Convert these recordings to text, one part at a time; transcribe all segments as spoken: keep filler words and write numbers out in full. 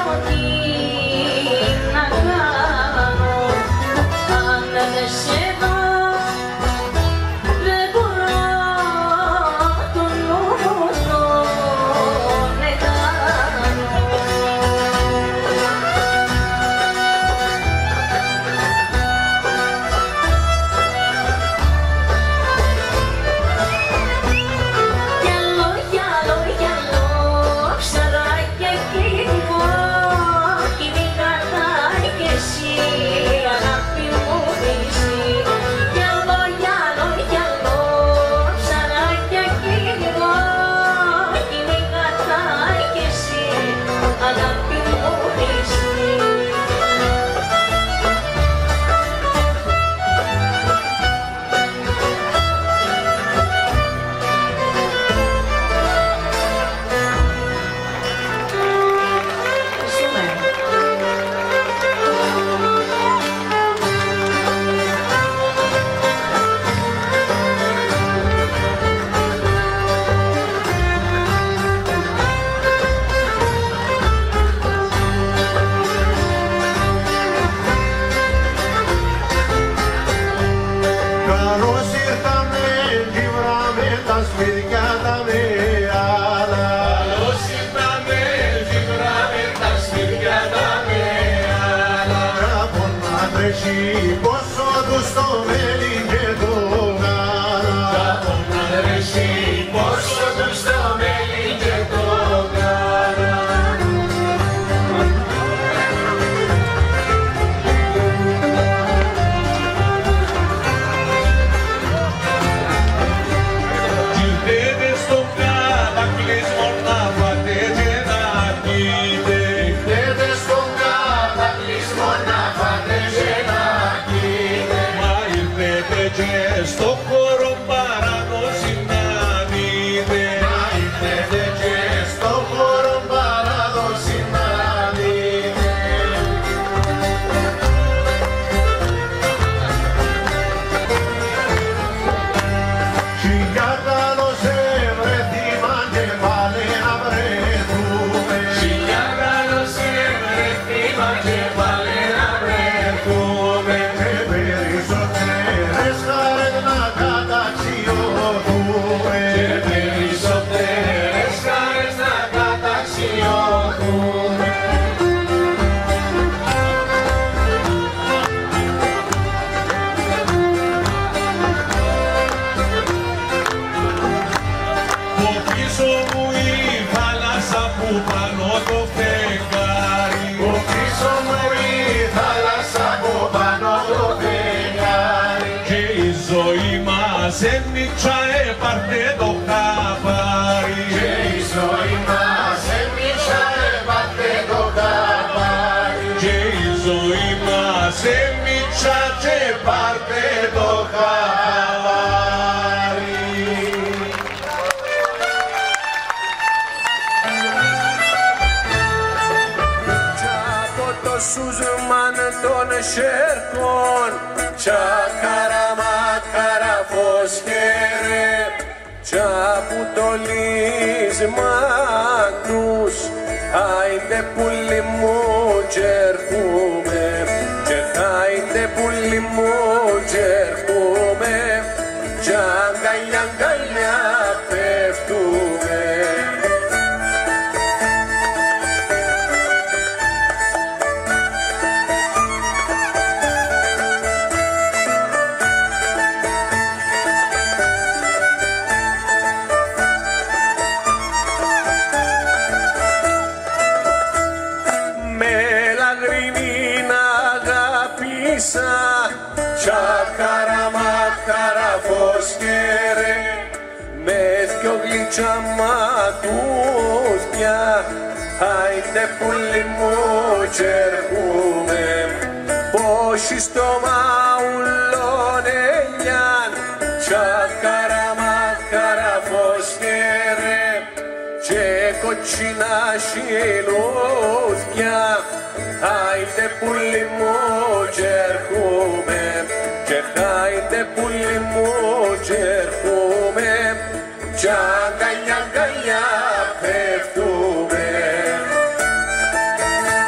Aγκαλιά, αγκαλιά, πέφτουμε.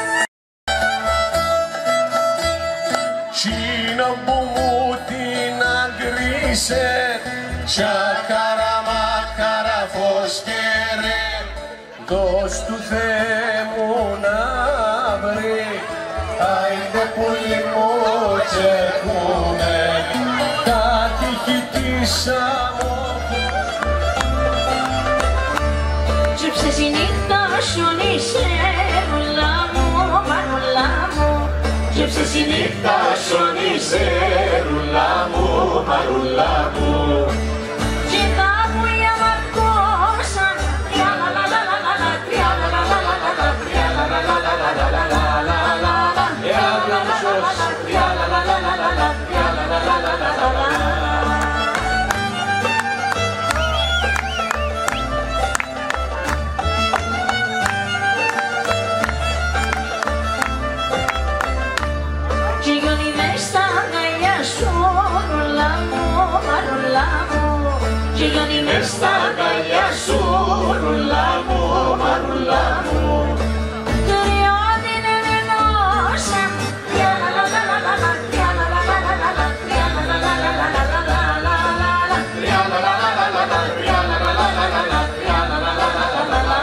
που μου την αγκρίσε, τσακαραμά καραφός και ρε, δώσ' του Θεέ μου να βρει, άιντε πουλί μου τσεκούνε, τα τύχη της αμόχου. Τσίψες η νύχτα σιωνίσε, ρουλά μου, μαρουλά μου. Τσίψες η νύχτα σιωνίσε, ρουλά μου, μαρουλά μου. Και κάπου οι αμαρκώσαν, τριαλαλαλαλαλα, τριαλαλαλαλαλα, τριαλαλαλαλαλα, τριαλαλαλαλαλα, τριαλαλαλαλαλα. Και γιονι μες στα αγκαλιά σου, ρουλά μου, μαρουλά μου. Τρία την ενενώσαν, τριαλαλαλαλαλα, τριαλαλαλαλαλα, τριαλαλαλαλαλα, τριαλαλαλαλαλα, τριαλαλαλαλαλα, τριαλαλαλαλαλα.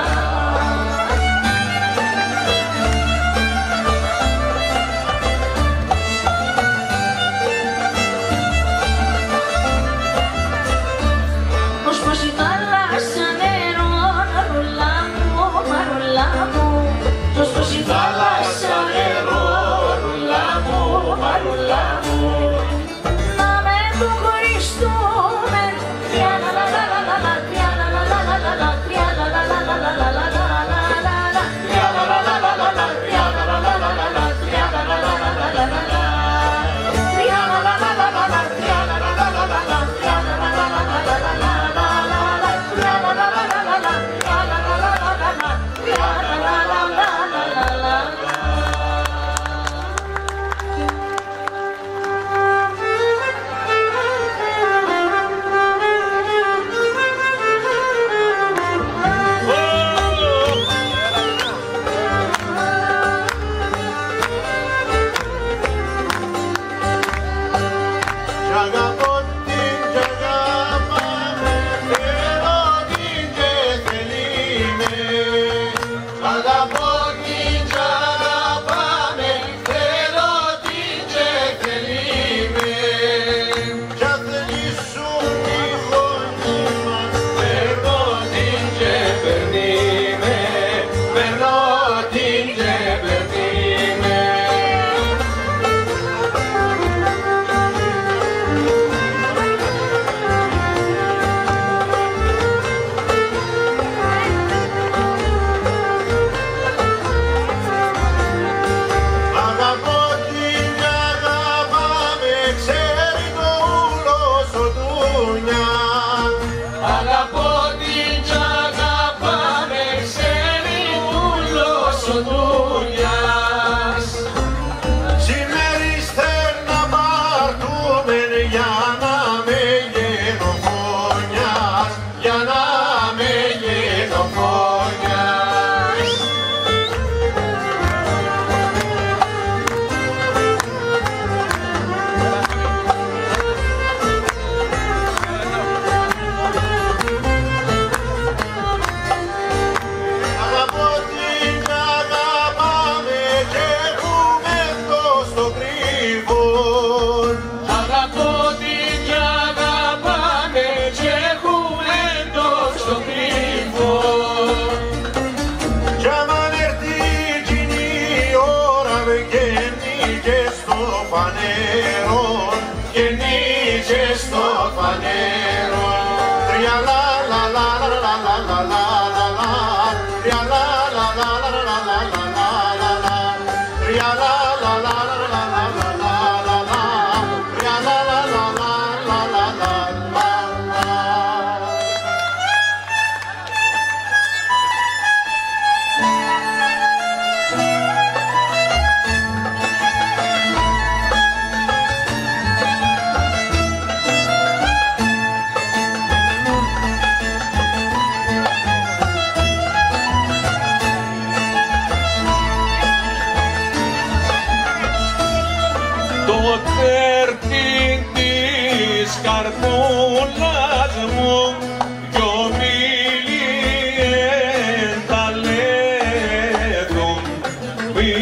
Θάλασσα νερό, ρουλά μου, μαρουλά μου. Να με του χωριστούμε, τριαλαλαλαλαλα, τριαλαλαλαλαλα, τριαλαλαλαλαλα, τριαλαλαλαλαλα, τριαλαλαλαλαλα, τριαλαλαλαλαλα.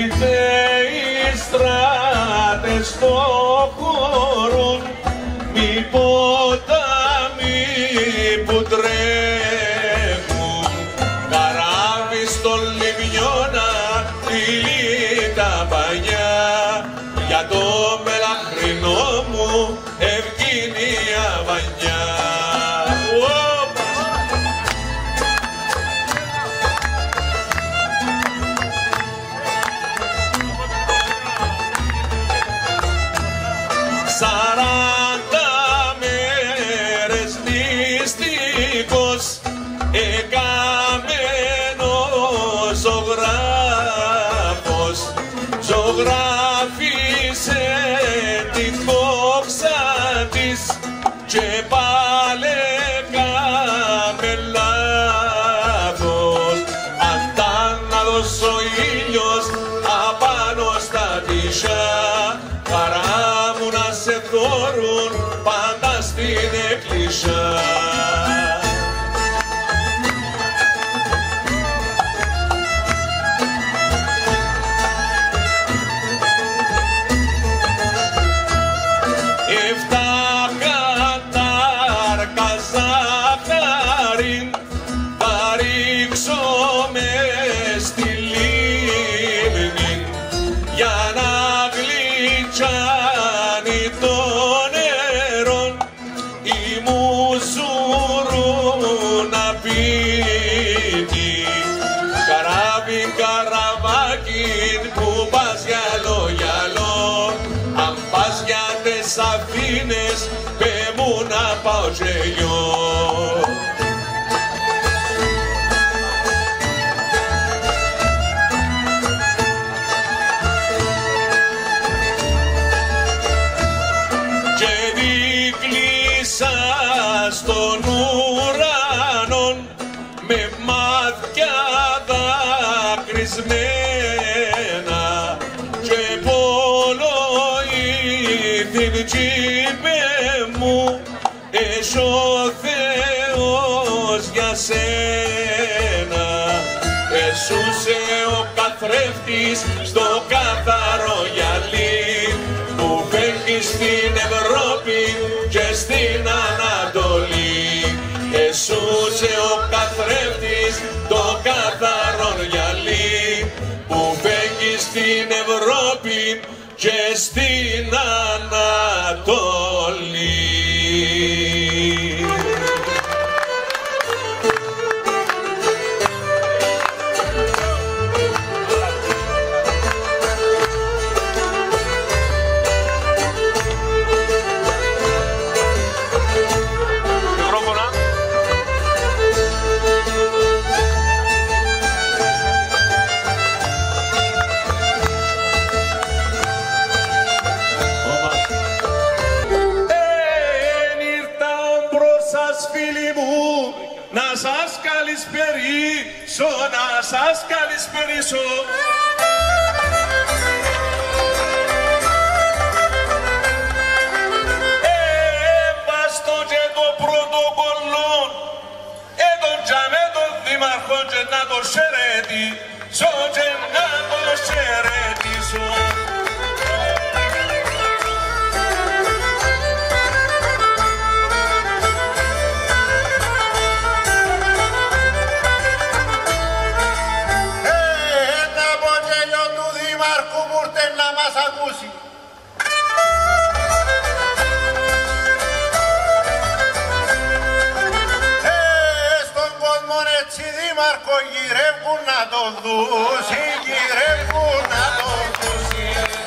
οι στράτες στο χωρούν, μη ποτάμι που τρέχουν, καράβι στον λιμιώνα τυλί τα πανιά, για το μελαχρινό μου ευκαινία βανιά. Σαράντα μέρες νηστικός εκαμένος ζωγράφος, ζωγράφισε τη δόξα της και πάλε κάμε λάθος. Αντάναδος ο ήλιος απάνω στα τυχιά, χαρά μου να σε θωρούν πάντα στην εκκλησιά. Εφτάκατάρκα ζαχαρήν θα ρίξω μες στη λίμνη για να γλυκάνει το νερό η μουζουρού να πίνει. Καράβι καραβάκι που πας γυαλό γυαλό, αν πας για τες Αθήνες πέ μου να πάω και γιο. Και δικλείσα στον ουρανό με μάτια δακρυσμένα και πολλοήθην κύπε μου έσω ο Θεός για σένα. Εσούσε ο καθρέφτης στο καθαρό γυαλί που φεύγει στην Ευρώπη και στην Ανατολή. Εσούσε ο καθρέφτης το καθαρό γυαλί που φεύγει στην Ευρώπη και στην Ανατολή. Να σας καλησπερίσω, να σας καλησπερίσω. Έβαστο και το πρωτοκολλό, έτον τζαμέ τον δήμαρχο και να το χαιρετήσω και να το χαιρετήσω. Δήμαρχο γυρεύουν να το δούσει, γυρεύουν να το δούσει.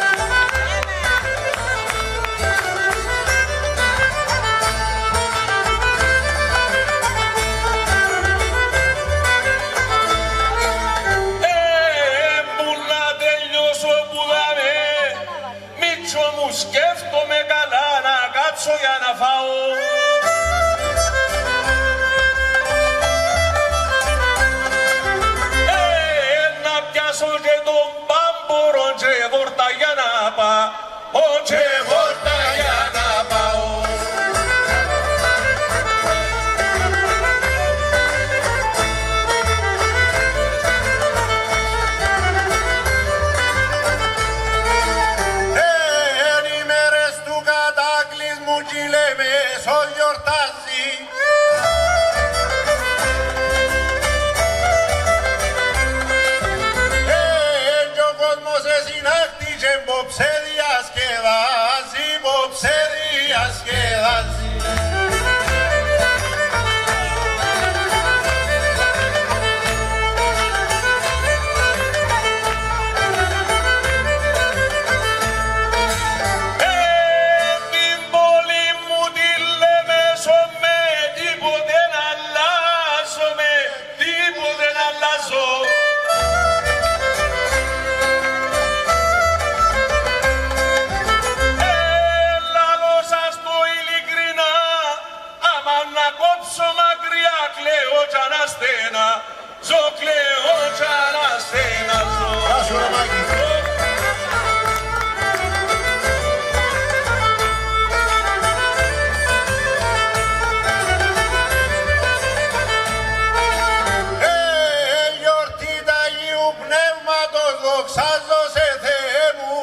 Ε, που να τελειώσω που δαμε, Μίτσο μου σκέφτομαι καλά να κάτσω για να φάω. Και τον πάμπουρο και βόρτα για να πάω, και βόρτα για να πάω. πόψε διασκεδάζει, πόψε διασκεδάζει. Ζω κλαίω κι αναστέναζω. Γεια ρε Μάκη. Ε, γιορτή τ' Αγίου Πνεύματος, δοξάζω σε Θεέ μου.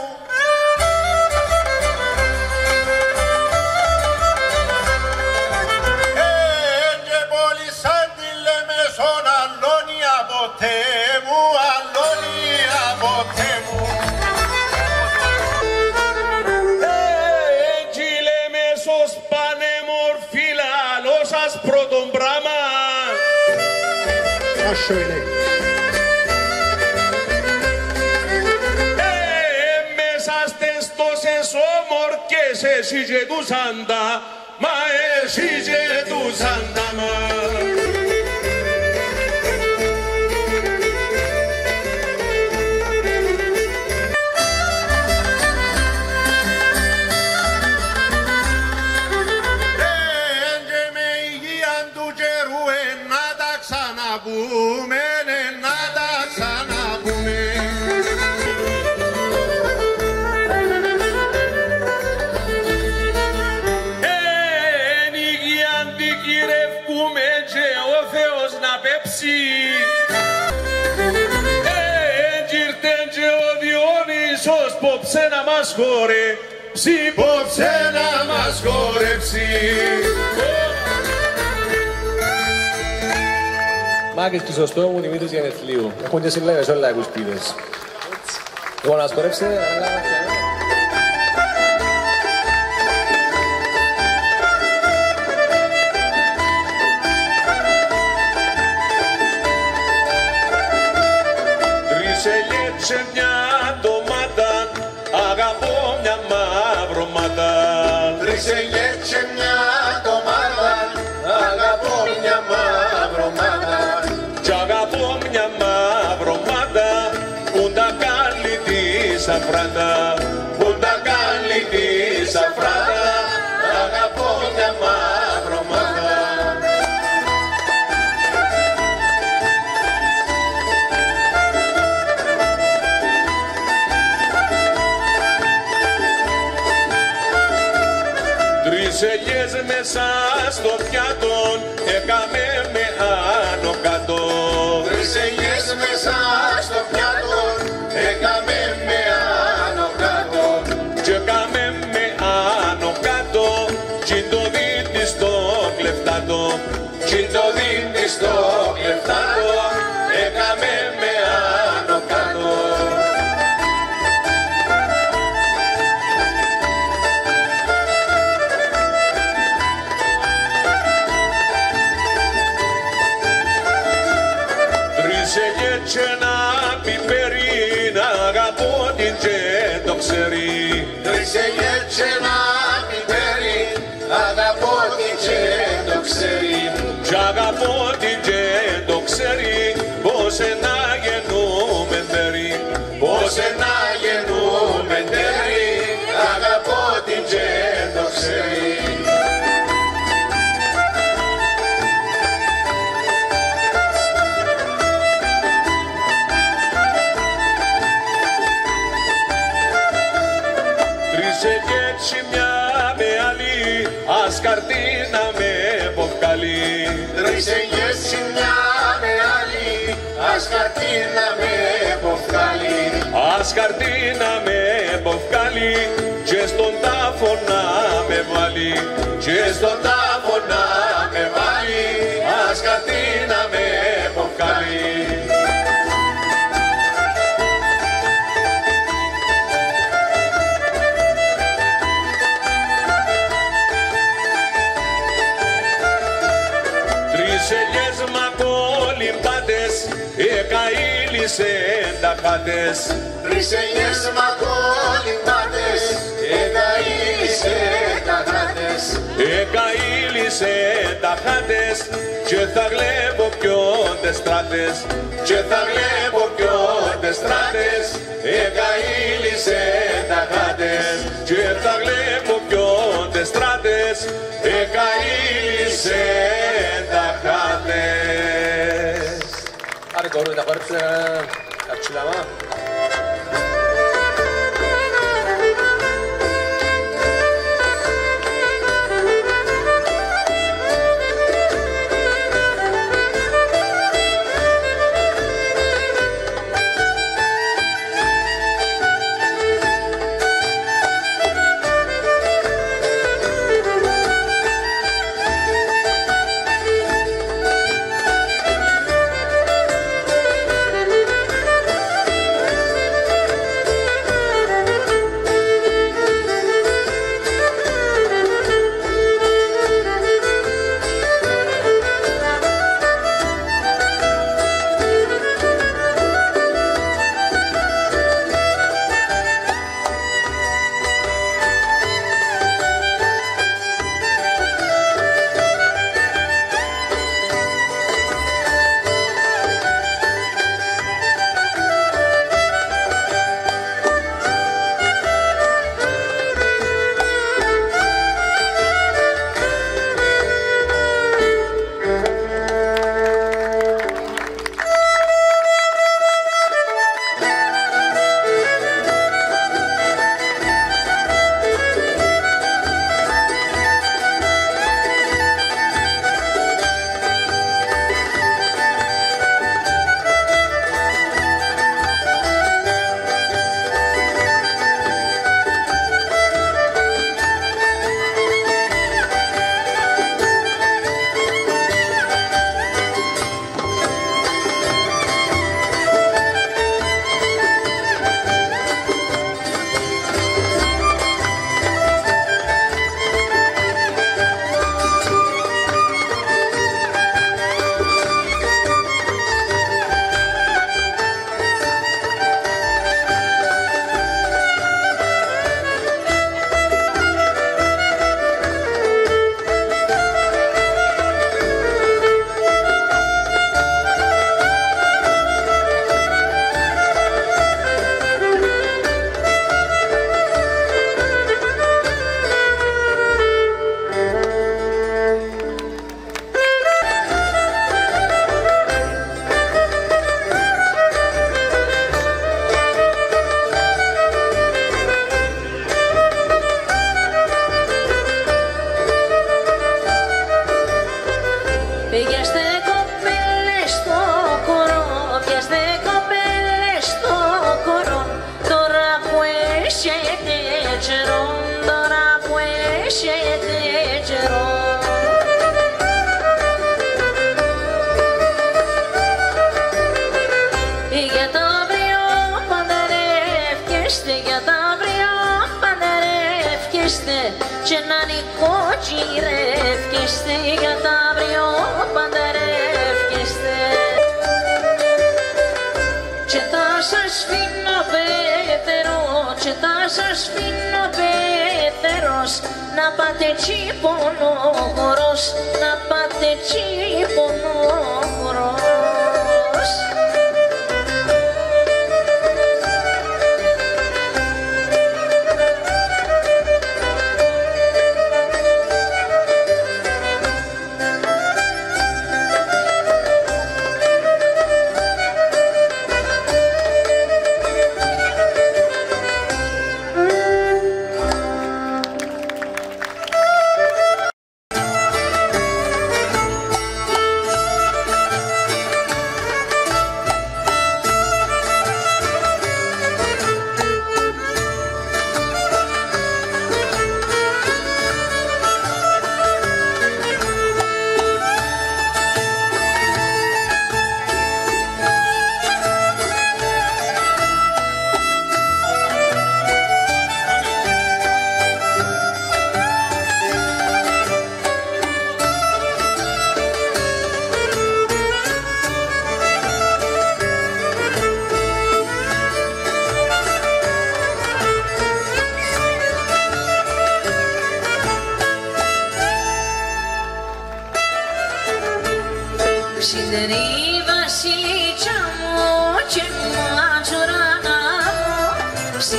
Πρώτον πράγμα ε, μέσα στες τόσες όμορκες εσύ και τους άντα, μα εσύ και τους άντα μα. ξαναπούμε, ναι, να τα ξαναπούμε. Εν υγεία αντικυρεύκουμε και ο Θεός να πέψει. Εν γυρτεν και ο Διόνυσος πόψε να μας χορέψει, πόψε να μας χορέψει. Μάκης του σωστό μου Δημήτρης γενεθλίου. Έχουν και συλλέγες όλα οι κουσπίδες. Λοιπόν, να σκορέψετε, αλλά... Τρεις ελιές σε μια ντομάτα, αγαπώ μια μαύρωματα. Τρεις ελιές σε μια ντομάτα, αγαπώ μια μαύρωματα. Κι αγαπώ μια μαύρωματα που τα κάνει τη σαφράτα, που τα κάνει τη σαφράτα. Αγαπώ μια μαύρωματα. Τρεις ελιές μέσα στο πιάτο έκαμε με άνω κάτω. Τρεις ελιές μέσα στο πιάτο έκαμε με άνω κάτω. Και έκαμε με άνω κάτω κι το δίνει στο κλεφτάτο, κι το δίνει στο κλεφτάτο. Έκαμε με άνω κάτω. Και ένα πιπέρι να αγαπώ την και το ξέρει. Τρεις ελιές και ένα πιπέρι αγαπώ την και το ξέρει. Κι αγαπώ την και το ξέρει πως να γεννούμε τέρι, πως να γεννούμε τέρι. Αγαπώ την και το ξέρει. Έτσι μια με άλλη, ας καρτίνα με ποφκαλί. Τρεις ελιές μια με άλλη, ας καρτίνα με ποφκαλί. Ας καρτίνα με ποφκαλί και στον τάφο να με βάλει, και στον τάφο να με βάλει. Ας καρτίνα με ποφκαλί. χάτες, τρεις ενιές μακολιμπάτες, εγκαήλυσε τα χάτες. εγκαήλυσε τα χάτες και θα βλέπω ποιόντες στράτες, και θα βλέπω ποιόντες στράτες, εγκαήλυσε τα χάτες και θα βλέπω ποιόντες στράτες, εγκαήλυσε τα χάτες. Άρα κορούν να χορέψουν ένα αψιλαμά. Και να νοικοκυρεύκεστε για τα αύριο παντρεύκεστε. Και θα σας φύνω πέτερο, και θα σας φύνω πέτερος, να πάτε τσίπονοχωρός, να πάτε τσίπονοχωρός.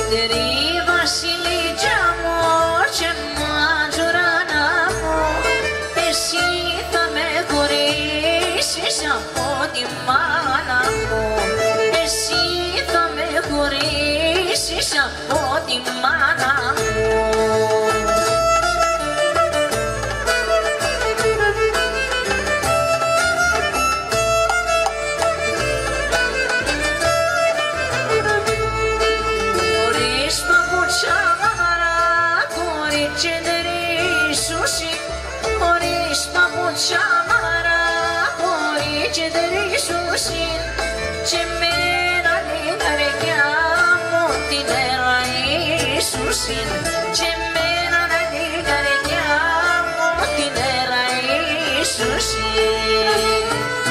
Ιτερή βασιλίτσα μου και μαντζουράνα μου, εσύ θα με χωρίσεις από τη μάνα μου, εσύ θα με χωρίσεις από τη μάνα μου. Χωρίς παπούτσια μαρά, κορίτσι δρύσουσιν και μένα την καρδιά μου την εραΐσουσιν και μένα την καρδιά μου την εραΐσουσιν.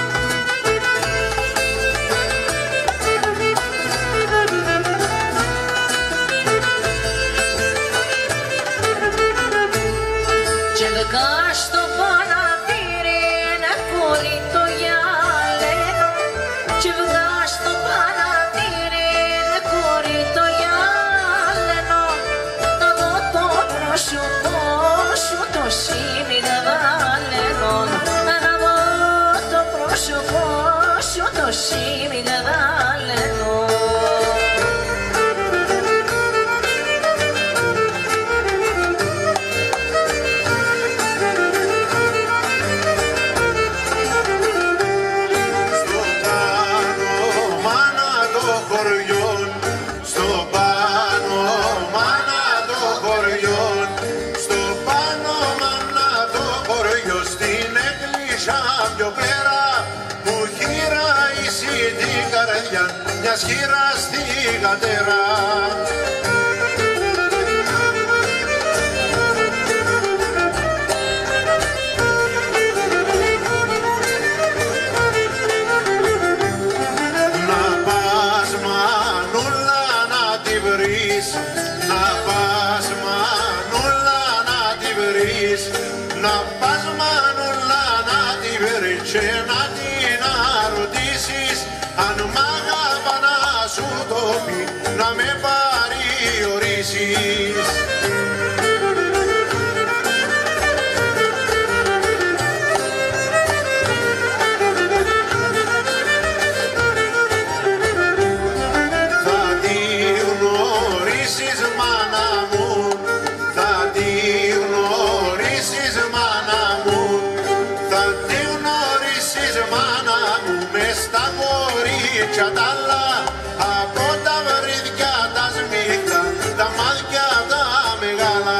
Και βγά στο παναπήρι να κολλεί το γυαλένο, και βγά στο παναπήρι να κολλεί το γυαλένο, να δω το πρόσωπό σου το σιμιγδαλένο, να δω το πρόσωπό σου το σιμιγδαλένο. Μιας χείρας στη γατέρα. Να πας μανούλα να τη βρεις, να πας μανούλα να τη βρεις, να πας μανούλα να τη βρεις και να την αρωτήσεις αν μ' αγαπά να σου το πει, να με παρηγορήσεις. Θα τη γνωρίσεις μάνα μου, θα τη γνωρίσεις μάνα μου, θα τη γνωρίσεις μάνα μου μες στα κορίτσια τα άλλα, από τα βρύδια τα σμίχτα, τα μάτια τα μεγάλα.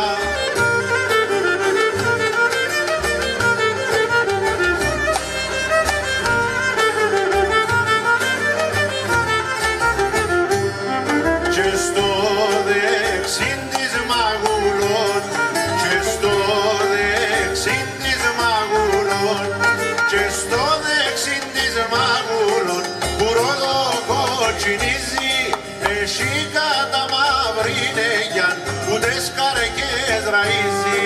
Και στο δεξίν της μαγουλών, και στο δεξίν της μαγουλών, και στο δεξίν της μαγουλών, που ρόδο κοτσινίζει, εσύ κατά μαύρη νεγιάν, που τρεις καρκές ραΐζει.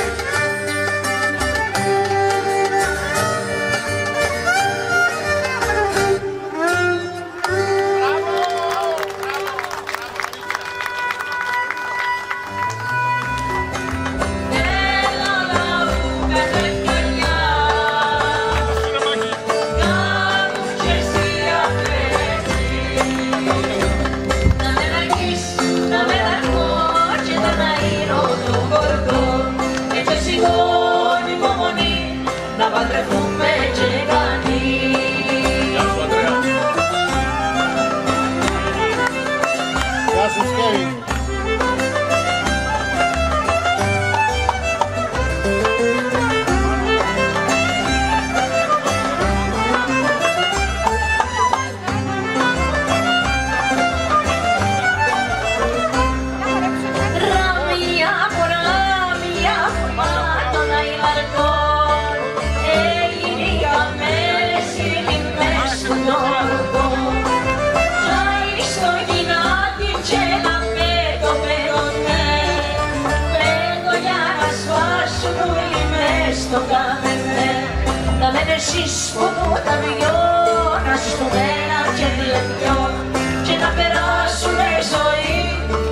Εσείς που τα δυο να ζεις στο ένα και τηλεφωνιό και να περάσουμε ζωή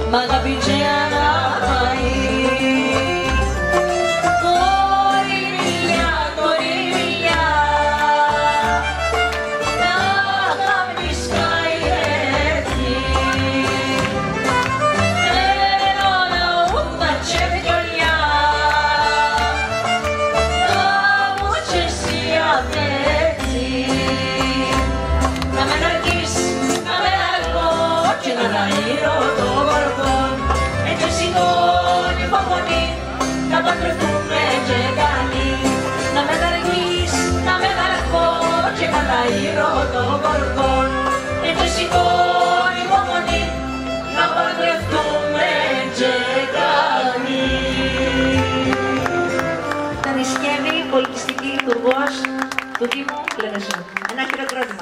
Του Δήμου Λεμεσού. Ένα χειροκρότημα.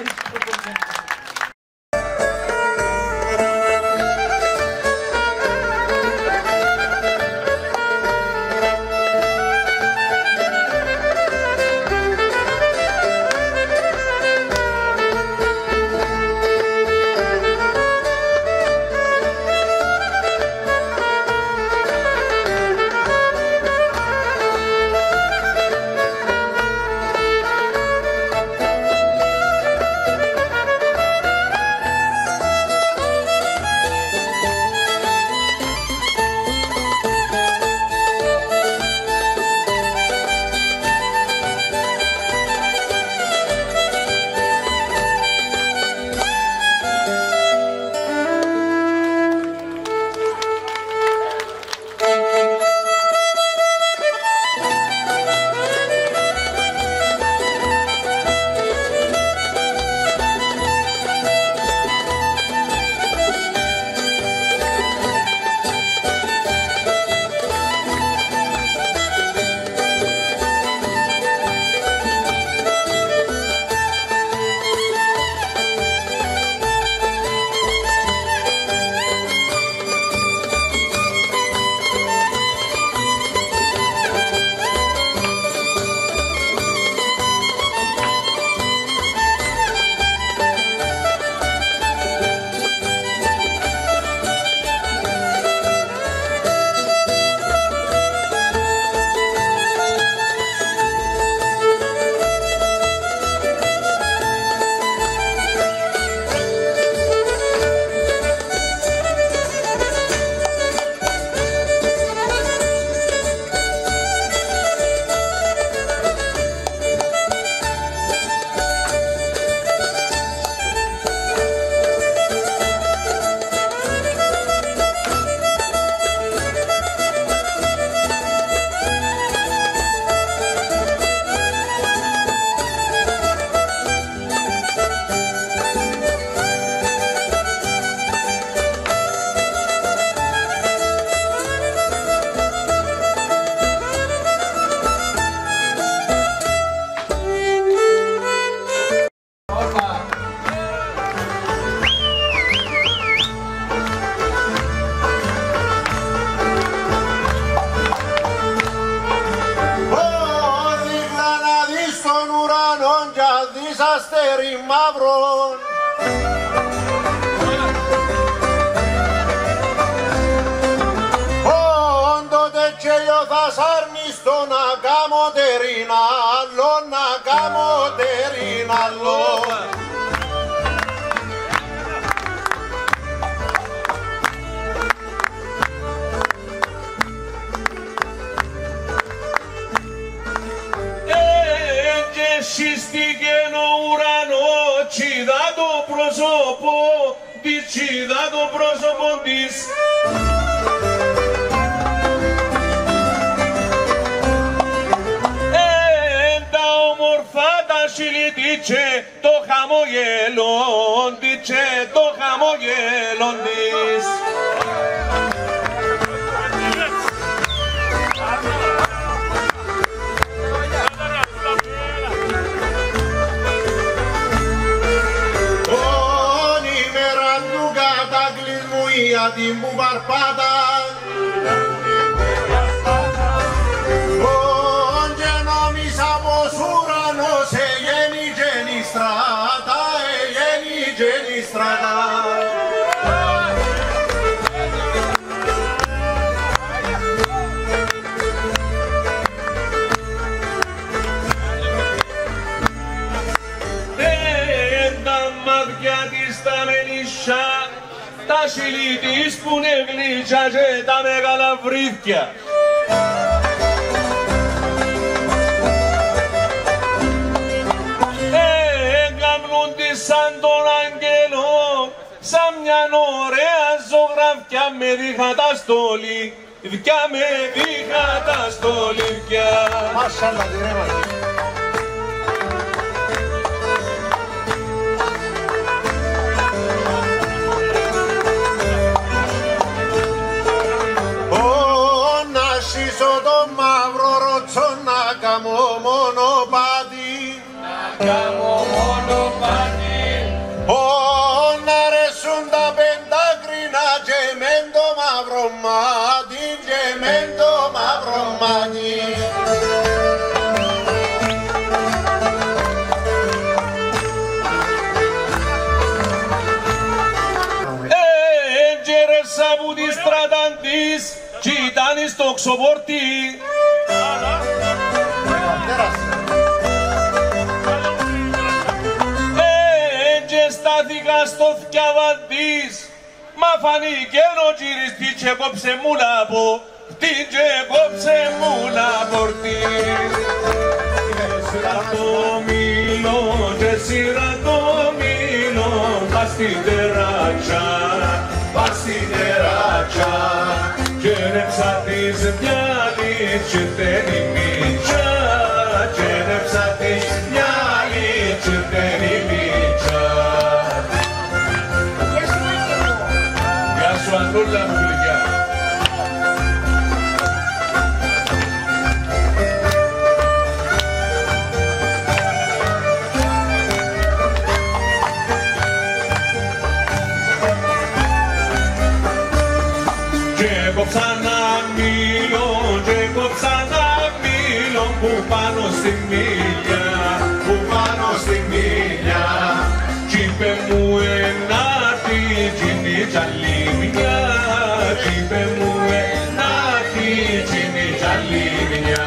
αστέρι μαύρο. Όντοτε και λιώθα σάρνιστο να κάμω τερίν άλλο, να κάμω τερίν άλλο. Σύστηκε ο ουρανό, τσιδά το πρόσωπο της, τσιδά το πρόσωπο της. Εν τα όμορφα τα σιλιτίτσε, το χαμογελόν τίτσε, το χαμογελόν της. Γιατί μου παρπάτα και νόμισα πως ουρανός εγένει γένει στράτα, εγένει γένει στράτα. κορίτσια και τα μεγάλα βρύθια. Εγκαμνούνται σαν τον αγγέλο, σαν μια ωραία ζωγραφιά με διχατά στόλι, δυκιά με διχατά στόλι πια. Μάσαλα τη ρέμα. Το μαύρο ροτσό να κάνω μονοπάτι, να κάνω μονοπάτι. Ω, να ρέσουν τα πεντάκρινα και μεν το μαύρο μάτι, και μεν το μαύρο μάτι. Ε, γέρεσα που τη στράταν της κι ήταν στο ξοπορτί. Ε, και στάθηκα στο θκιάβαν της, μα φανήκε ο γυριστή και κόψε μου λαπό, τι και κόψε μου λαπορτή. Σειρά το μήλο και σειρά το μήλο, πας στην τεράτσα, πας στην τεράτσα. Κέρεψα της μυαλής και δεν ημίτσα, κέρεψα της μυαλής και δεν ημίτσα. Γεια σου Αντούλα μου γλυκιά. Κόψα ένα μήλο και κόψα ένα μήλο που πάνω στη μίλια, που πάνω στη μίλια. Κι είπε μου ενάτι γίνει τζαλίμια, κι είπε μου ενάτι γίνει τζαλίμια.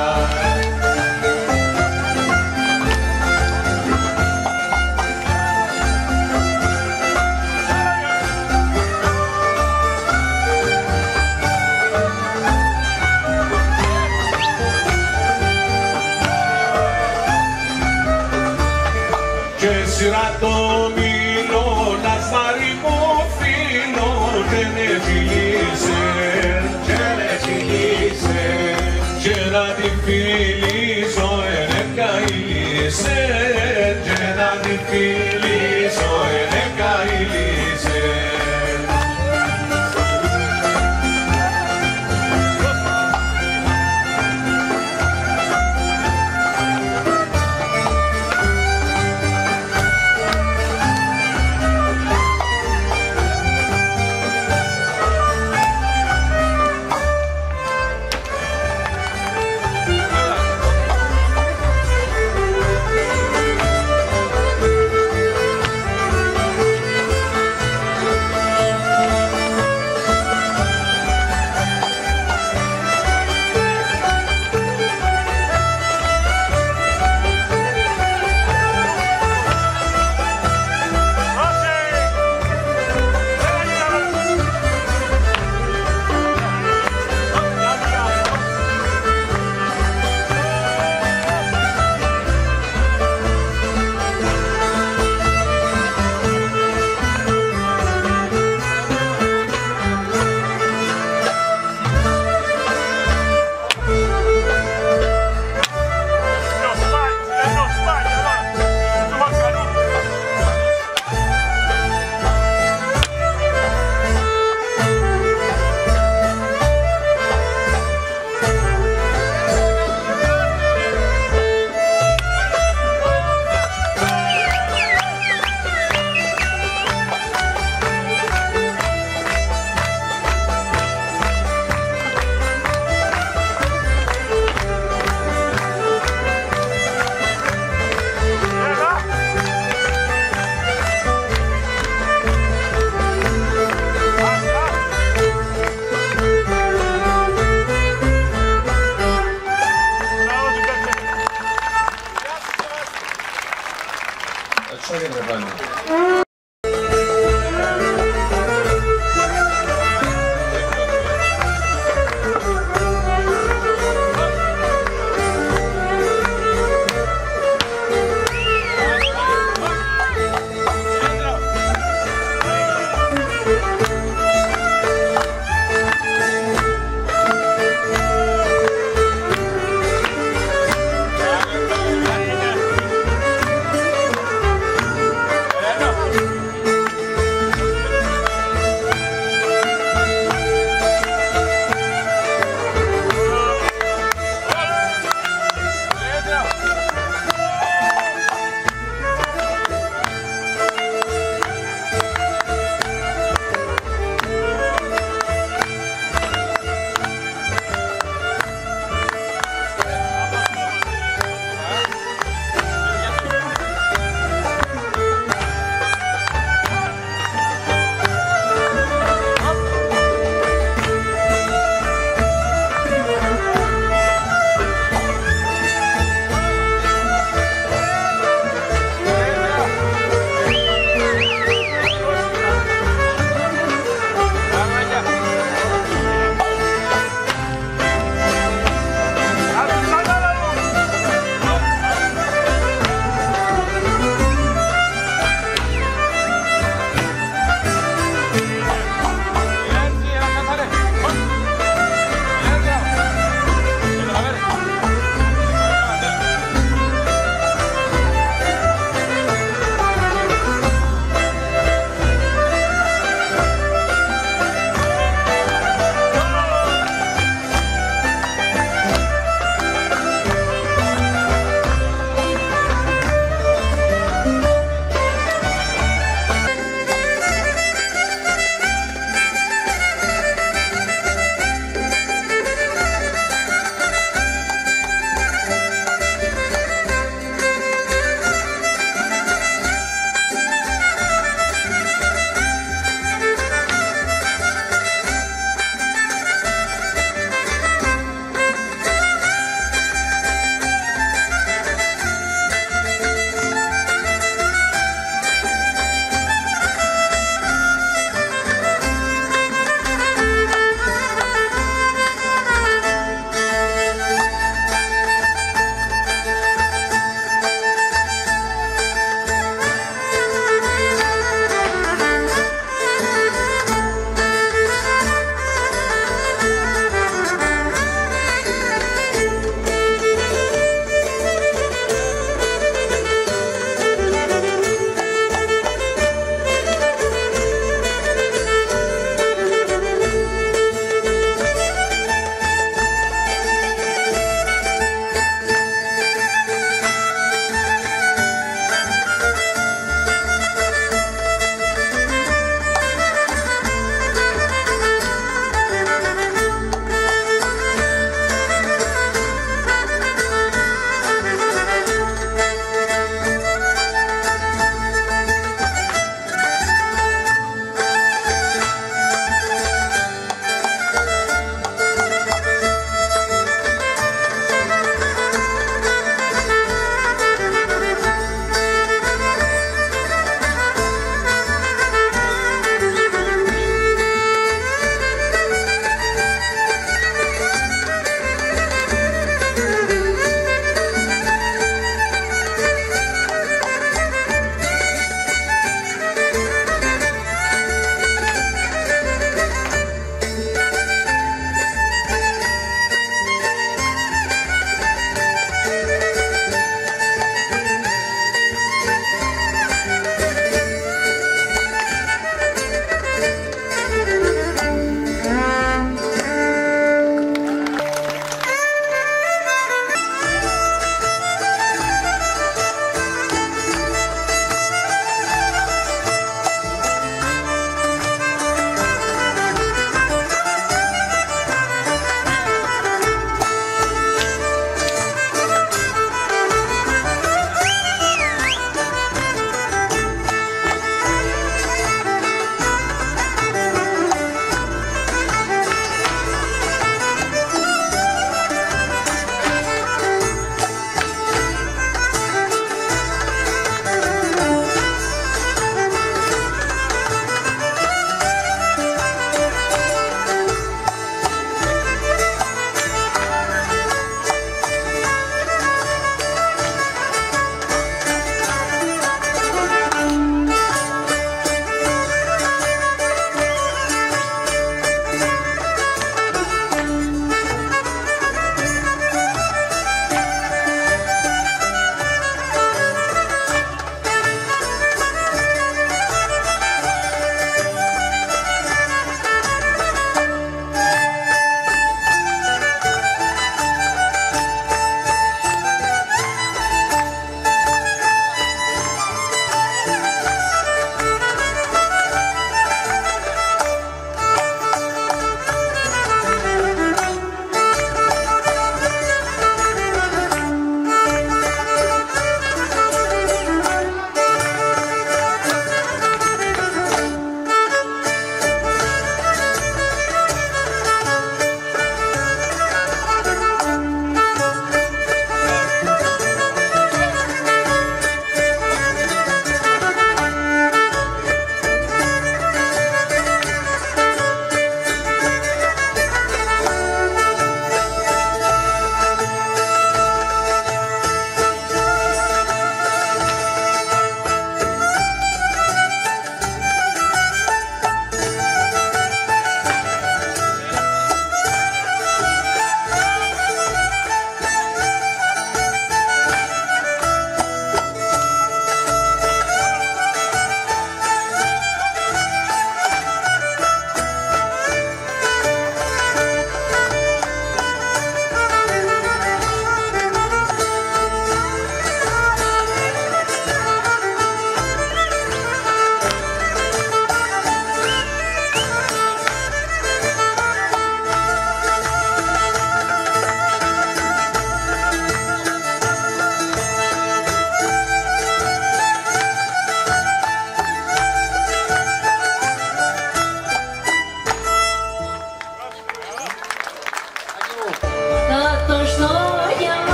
Σειρά το μήλο, να σάρει μου φίλο, και με φιλήσε, και με φιλήσε, και να τη φιλήσω, ενε καηλήσε, και να τη φιλήσω, ενε καηλήσε.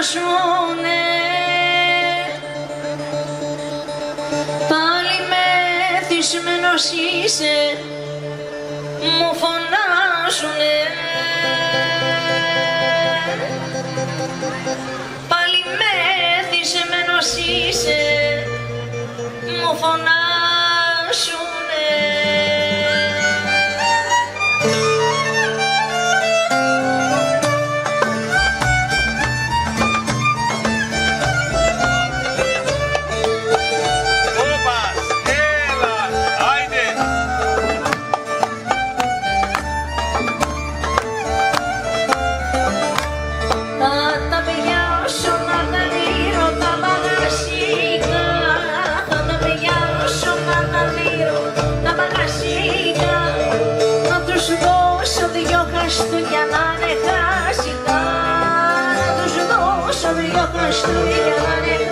φωνάζουνε, πάλι μεθυσμένος είσαι, μου φωνάζουνε, πάλι μεθυσμένος είσαι, μου φωνάζουνε. Για να είναι χασικά, να τους δώσω δυο Χριστούγεννα να είναι